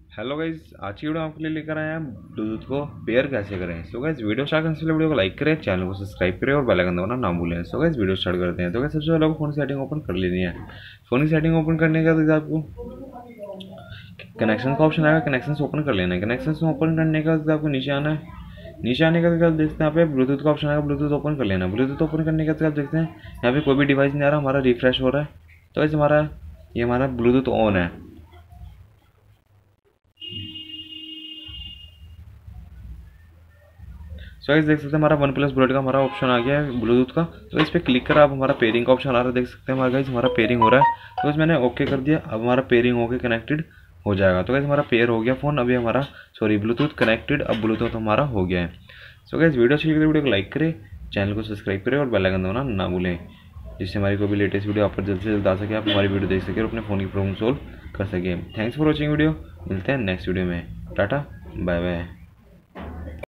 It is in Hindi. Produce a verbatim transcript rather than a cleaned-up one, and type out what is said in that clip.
हेलो गाइज, आज की वीडियो आपके लिए लेकर आए हैं ब्लूटूथ को पेयर कैसे करें। सो गाइज वीडियो स्टार्ट करने से पहले वीडियो को लाइक करें, चैनल को सब्सक्राइब करें और बेल आइकन दबाना ना भूलें। सो गाइज वीडियो स्टार्ट करते हैं। तो गाइज सबसे पहले आपको फोन की सेटिंग ओपन कर लेनी है। फोन की सेटिंग ओपन करने के बाद आपको कनेक्शन का ऑप्शन आएगा, कनेक्शन ओपन कर लेना है। कनेक्शन ओपन करने के बाद आपको नीचे आना है। नीचे आने के बाद देखते हैं यहाँ पे ब्लूटूथ का ऑप्शन आएगा, ब्लूटूथ ओपन कर लेना है। ब्लूटूथ ओपन करने के बाद देखते हैं यहाँ पे कोई भी डिवाइस नहीं आ रहा, हमारा रिफ्रेश हो रहा है। तो गाइज हमारा ये हमारा ब्लूटूथ ऑन है। सो गाइस देख सकते हैं हमारा वन प्लस बुलेट का हमारा ऑप्शन आ गया है ब्लूटूथ का। तो इस पर क्लिक करा, अब हमारा पेयरिंग का ऑप्शन आ रहा है, देख सकते हैं हमारा गाइस हमारा पेयरिंग हो रहा है। तो इस मैंने ओके कर दिया, अब हमारा पेयरिंग होकर कनेक्टेड हो जाएगा। तो गाइस हमारा पेयर हो गया फ़ोन, अभी हमारा सॉरी ब्लूटूथ कनेक्टेड, अब ब्लूटूथ हमारा हो गया है। सो गाइस वीडियो अच्छी लगी तो वीडियो को लाइक करें, चैनल को सब्सक्राइब करें और बेल आइकन दबाना ना भूलें, जिससे हमारी कोई भी लेटेस्ट वीडियो आप पर जल्द से जल्द आ सके, आप हमारी वीडियो देख सकें और अपने फ़ोन की प्रॉब्लम सोल्व कर सकें। थैंक्स फॉर वॉचिंग वीडियो, मिलते हैं नेक्स्ट वीडियो में। Tata bye bye.